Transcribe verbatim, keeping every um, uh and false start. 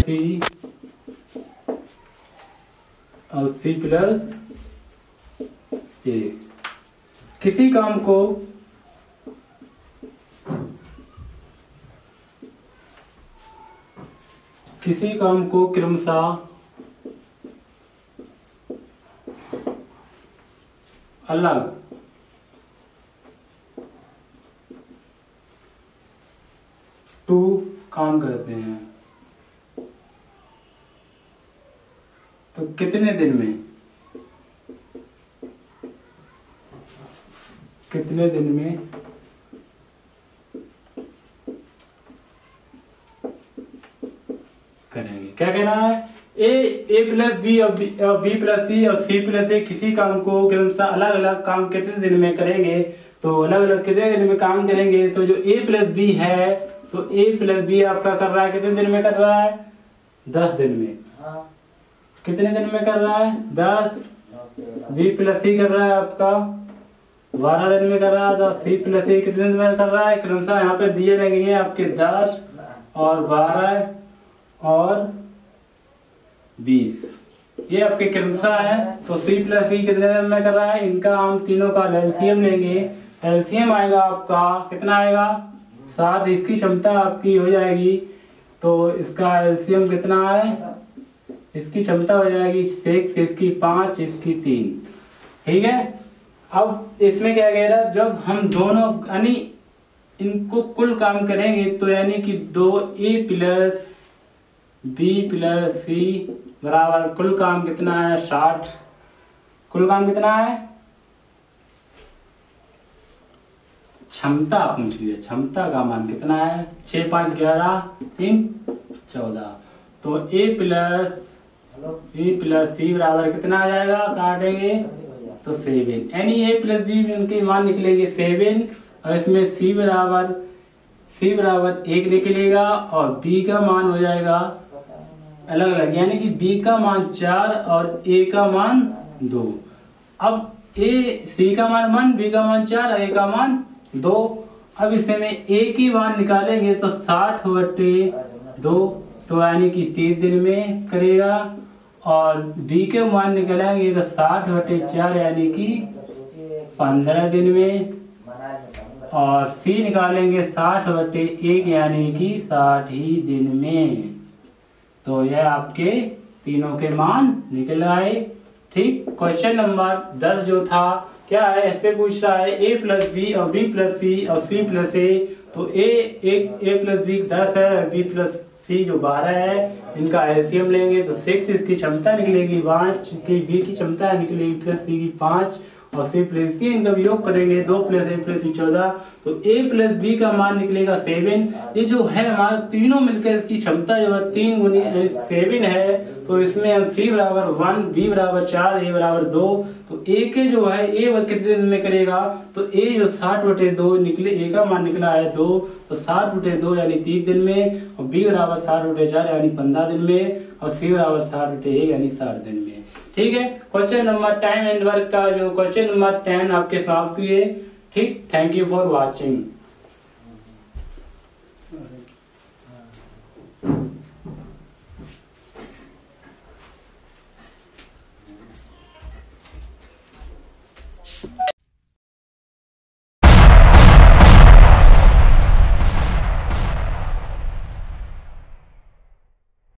सी और C plus ए। किसी काम को किसी काम को क्रमशः अलग टू काम करते हैं तो कितने दिन में कितने दिन में करेंगे। क्या कहना है, ए ए प्लस बी और बी प्लस सी और सी प्लस ए किसी काम को क्रमशः अलग अलग काम कितने दिन में करेंगे। तो अलग अलग कितने दिन में काम करेंगे, तो जो ए प्लस बी है तो ए प्लस बी आपका कर रहा है कितने दिन में कर रहा है, दस दिन में। कितने दिन में कर रहा है, दस। बी प्लस सी कर रहा है आपका बारह दिन में कर रहा है। दस सी प्लस ए कितने दिन में कर रहा है, क्रमशः यहाँ पे दिए लगेंगे आपके दस और बारह और बीस, ये आपके क्रमशः है। तो सी प्लस सी कितने दिन में कर रहा है, इनका हम तीनों का एलसीएम लेंगे। एलसीएम आएगा आपका कितना आएगा, सात। इसकी क्षमता आपकी हो जाएगी, तो इसका एलसीएम कितना है, इसकी क्षमता हो जाएगी सिक्स, इसकी पांच, इसकी तीन। ठीक है। अब इसमें क्या कह रहा है, जब हम दोनों यानी इनको कुल काम करेंगे तो यानी कि दो A plus B plus C बराबर कुल काम कितना है, साठ। कुल काम कितना है, क्षमता पूछ लिया, क्षमता का मान कितना है, छह पांच ग्यारह, तीन चौदह। तो A plus B plus C बराबर कितना आ जाएगा, काटेंगे तो सेवन, यानी ए प्लस बी इनके मान निकलेंगे सेवन और इसमें सी बराबर सी बराबर एक निकलेगा और बी का मान हो जाएगा अलग अलग, यानी कि बी का मान चार और ए का मान दो। अब ए सी का मान वन, बी का मान चार और ए का मान दो। अब इसमें ए की मान निकालेंगे तो साठ बटे दो, तो यानी कि तीस दिन में करेगा। और बी के मान निकालेंगे तो साठ बटे चार यानी कि पंद्रह दिन में। और सी निकालेंगे साठ बटे एक यानी कि साठ ही दिन में। तो यह आपके तीनों के मान निकल आए। ठीक। क्वेश्चन नंबर दस जो था क्या है, इससे पूछ रहा है ए प्लस बी और बी प्लस सी और सी प्लस ए। तो ए एक ए प्लस बी दस है, बी प्लस सी जो बारह है, इनका एलसीएम लेंगे तो सिक्स, इसकी क्षमता निकलेगी पांच, की बी की क्षमता निकलेगी प्लस सी की पांच और सी प्लस की, इनका योग करेंगे दो प्लस ए प्लस सी चौदह। तो ए प्लस बी का मान निकलेगा सेवन। ये जो है हमारा तीनों मिलकर इसकी क्षमता जो है तीन गुनी सेवन है। तो इसमें हम सी बराबर वन, बी बराबर चार, ए बराबर दो। तो ए के जो है ए कितने दिन में करेगा, तो ए जो साठ बटे दो निकले, ए का मान निकला है दो, तो साठ बटे दो यानी तीस दिन में। और बी बराबर साठ बटे चार यानी पंद्रह दिन में। और सी बराबर साठ बटे एक यानी साठ दिन में। ठीक है। Question number ten and work का जो क्वेश्चन नंबर टेन आपके समाप्त हुए। ठीक। Thank you for watching.